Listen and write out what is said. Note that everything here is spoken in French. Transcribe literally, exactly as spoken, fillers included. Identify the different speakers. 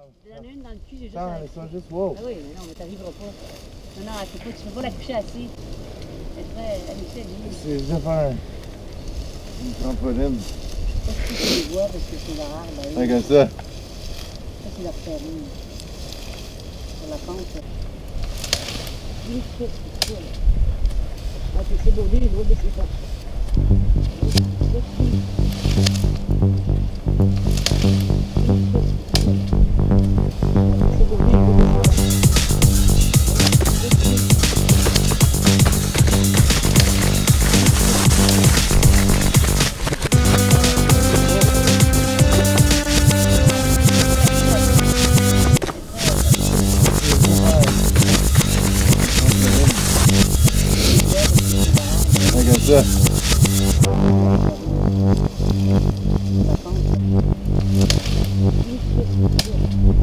Speaker 1: J'en ai une dans le cul, j'ai juste.
Speaker 2: Ça,
Speaker 1: à...
Speaker 2: mais ça, juste wow.
Speaker 1: Ah oui, mais non, mais t'arriveras pas. Non, non, tu peux pas, tu peux pas la coucher assise. Elle est très. Elle est très bien.
Speaker 2: C'est juste faire une trampoline.
Speaker 1: Je sais pas si tu les vois parce que c'est leur arbre.
Speaker 2: Ouais, comme ça.
Speaker 1: Ça, c'est leur terrain. Sur la pente. Oui, c'est ça. Ah, c'est beau, lui, il doit baisser ça.
Speaker 2: Ça.
Speaker 1: La pente.